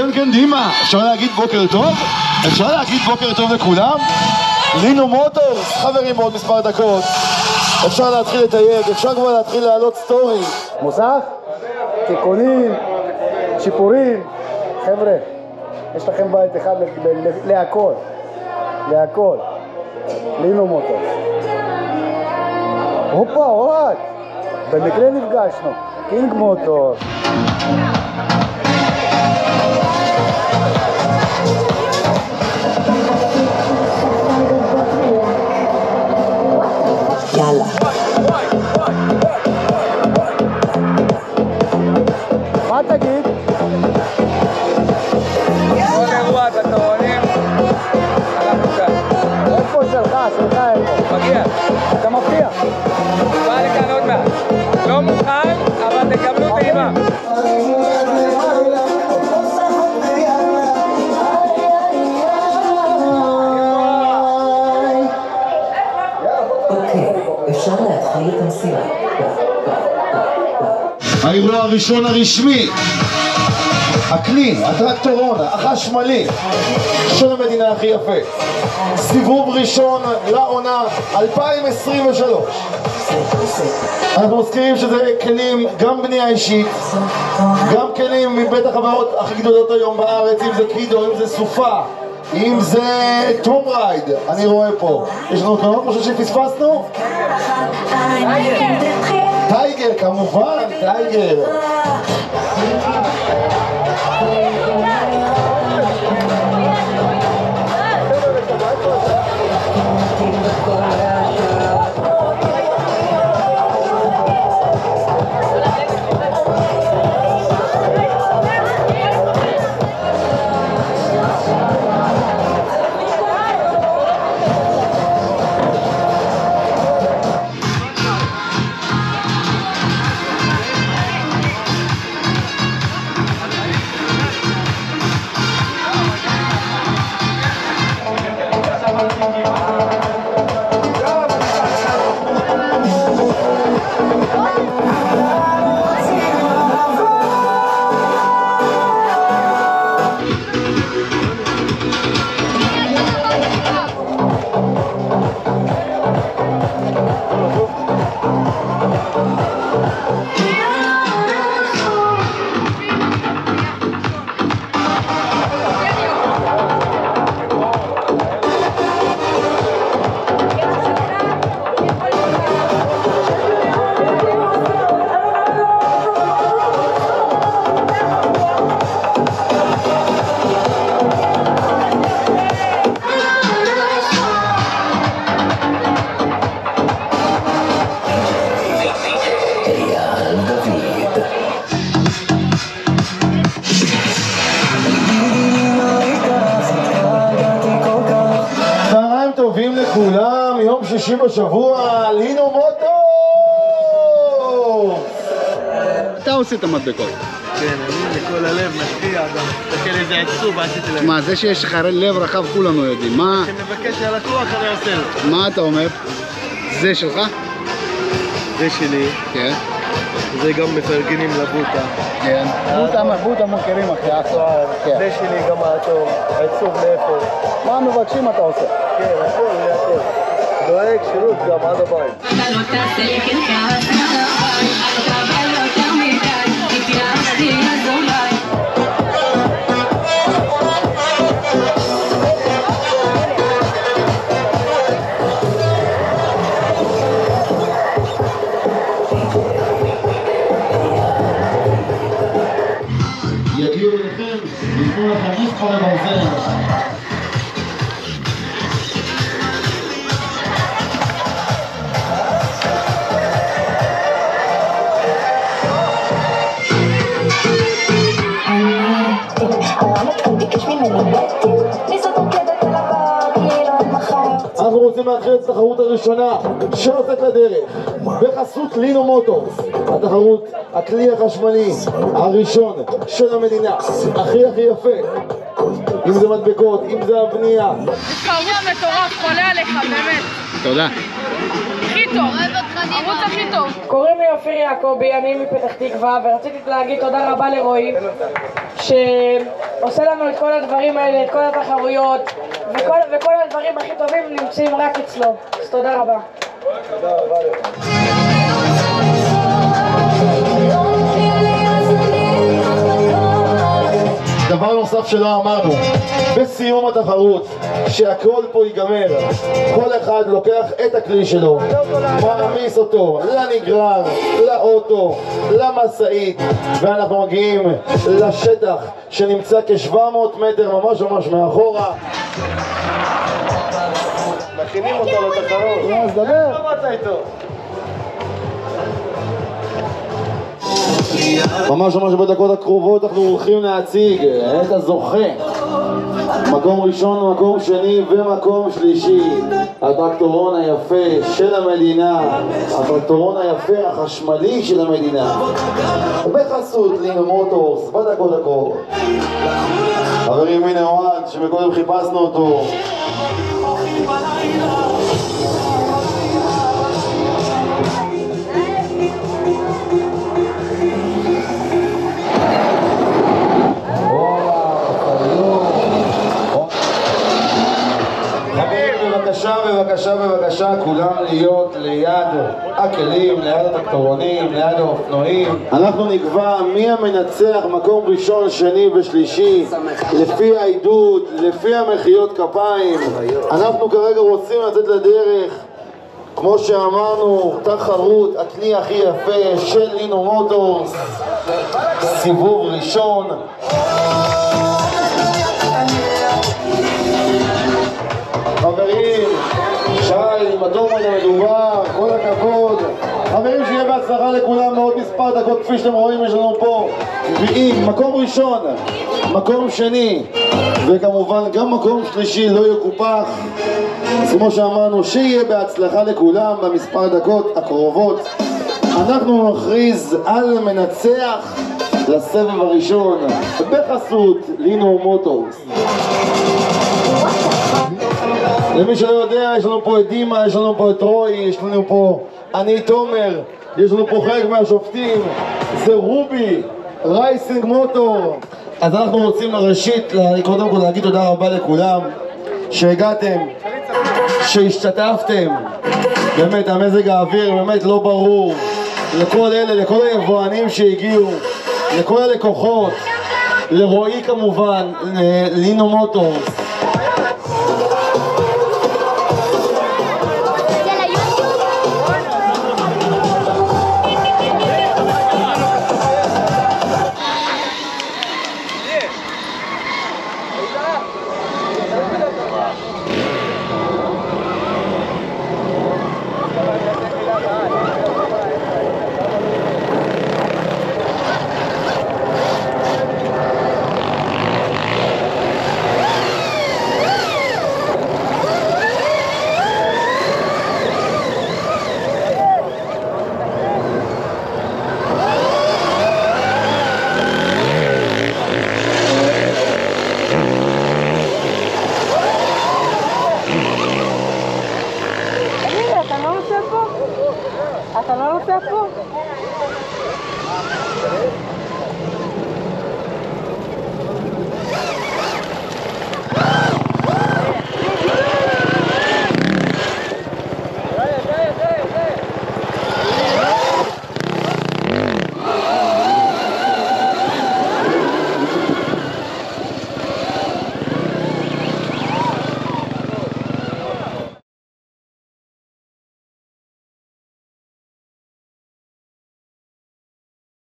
כן, דימה, אפשר להגיד בוקר טוב? אפשר להגיד בוקר טוב לכולם? לינו מוטורס, חברים, בעוד מספר דקות אפשר להתחיל לתייג, אפשר כבר להתחיל להעלות סטורי. מוסך? תיקונים, שיפורים. חבר'ה, יש לכם בית אחד להכל. להכל. לינו מוטורס. הופה, אוהד, במקרה נפגשנו. קינג מוטורס. יאללה. מה תגיד? כל אירוע בטורונים, אנחנו כאן. איפה שלך? שלך איפה? מגיע. אתה מפתיע. בא לכאן עוד מעט. לא מוכן, אבל תקבלו טעימה. אוקיי, אפשר להתחיל את המסירה. האירוע הראשון הרשמי, הכלי, הטרקטורון, החשמלי של המדינה הכי יפה. סיבוב ראשון לעונה 2023. אנחנו מזכירים שזה כלים גם בנייה אישית, גם כלים מבית החברות הכי גדולות היום בארץ, אם זה קידו, אם זה סופה, אם זה טום רייד. אני רואה פה, יש לנו קרנות משהו שפספסנו? טייגר, כמובן, טייגר. לכולם, יום שישי בשבוע, לינו מוטורס! אתה עושה את המדבקות. כן, אני מכל הלב משקיע גם, תסתכל איזה עצוב עשיתי להם. מה, זה שיש לך לב רחב כולנו יודעים, מה... כשמבקש הלקוח אני עושה לו. מה אתה אומר? זה שלך? זה שלי. כן. זה גם מפרגנים לבוטה. כן. בוטה מוכרים אחי, הסוער. זה שלי גם העצוב לאפור. מה מבקשים אתה עושה? כן, הכל. דואג שירות גם עד הבית. יגיעו אליכם, ייתנו לכם מספר לברזל. אנחנו רוצים להתחיל את התחרות הראשונה שיוצאת לדרך בחסות לינו מוטורס. התחרות, הכלי החשמלי הראשון של המדינה, הכי יפה, אם זה מדבקות, אם זה הבנייה. תחרות מטורף, חולה עליך, באמת. תודה. הכי טוב, ערוץ הכי טוב. קוראים לי אופיר יעקבי, אני מפתח תקווה, ורציתי להגיד תודה רבה לרועי שעושה לנו את כל הדברים האלה, את כל התחרויות, וכל הדברים הכי טובים נמצאים רק אצלו. אז תודה רבה. תודה רבה לך. דבר נוסף שלא אמרנו, בסיום התחרות, שהכל פה ייגמר, כל אחד לוקח את הכלי שלו, מעמיס אותו לנגרר, לאוטו, למשאית, ואנחנו מגיעים לשטח שנמצא כ-700 מטר ממש מאחורה. מכינים אותו לתחרות. אז דבר. לא מצא איתו. ממש בדקות הקרובות אנחנו הולכים להציג את הזוכה, מקום ראשון, מקום שני ומקום שלישי, הטרקטורון היפה של המדינה, הטרקטורון היפה החשמלי של המדינה, בחסות לינו מוטורס בדקות הקרובות. חברים, הנה אוהד שמקודם חיפשנו אותו. בבקשה, כולם להיות ליד הכלים, ליד הטרקטורונים, ליד האופנועים. אנחנו נקבע מי המנצח מקום ראשון, שני ושלישי, לפי העידוד, לפי המחיאות כפיים. אנחנו כרגע רוצים לצאת לדרך, כמו שאמרנו, תחרות הכלי הכי יפה של לינו מוטורס, סיבוב ראשון. חברים, שי, מדור מדובר, כל הכבוד. חברים, שיהיה בהצלחה לכולם, מאוד מספר דקות, כפי שאתם רואים, יש לנו פה ועם מקום ראשון, מקום שני, וכמובן גם מקום שלישי לא יקופח. אז כמו שאמרנו, שיהיה בהצלחה לכולם במספר דקות הקרובות. אנחנו נכריז על מנצח לסבב הראשון בחסות לינו מוטורס. למי שלא יודע, יש לנו פה את דימה, יש לנו פה את רוי, יש לנו פה אני תומר, יש לנו פה חלק מהשופטים, זה רובי, רייסינג מוטור. אז אנחנו רוצים לראשית, קודם כל להגיד תודה רבה לכולם שהגעתם, שהשתתפתם. באמת המזג האוויר באמת לא ברור, לכל אלה, לכל היבואנים שהגיעו, לכל הלקוחות, לרועי כמובן, לינו מוטורס,